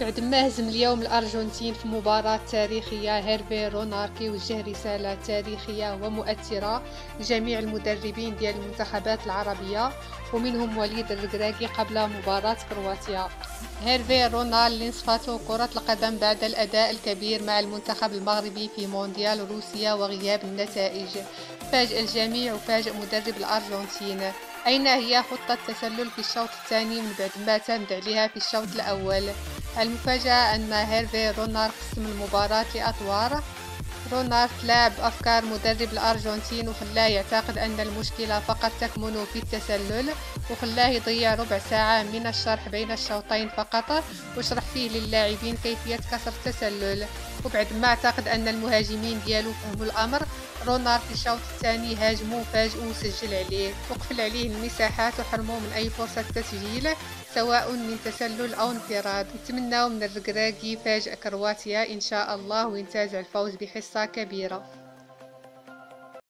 بعدما هزم اليوم الأرجنتين في مباراة تاريخية، هيرفي رونار كيوجه رسالة تاريخية ومؤثرة لجميع المدربين ديال المنتخبات العربية ومنهم وليد الركراكي قبل مباراة كرواتيا. هيرفي رونال اللي نصفته كرة القدم بعد الأداء الكبير مع المنتخب المغربي في مونديال روسيا وغياب النتائج، فاجأ الجميع وفاجأ مدرب الأرجنتين. أين هي خطة التسلل في الشوط الثاني من بعد ما اعتمد عليها في الشوط الأول؟ المفاجأة أن هيرفي رونار قسم المباراة لأطوار. رونار تلاعب أفكار مدرب الأرجنتين وخلاه يعتقد أن المشكلة فقط تكمن في التسلل، وخلاه يضيع ربع ساعة من الشرح بين الشوطين فقط وشرح فيه للاعبين كيفية كسر التسلل. وبعد ما اعتقد أن المهاجمين ديالو فهموا الأمر، رونار في الشوط الثاني هاجموا وفاجئوا وسجل عليه وقفل عليه المساحات وحرموا من أي فرصة تسجيل سواء من تسلل أو انفراد. نتمنى من الركراكي يفاجئ كرواتيا إن شاء الله وينتزع الفوز بحصة كبيرة.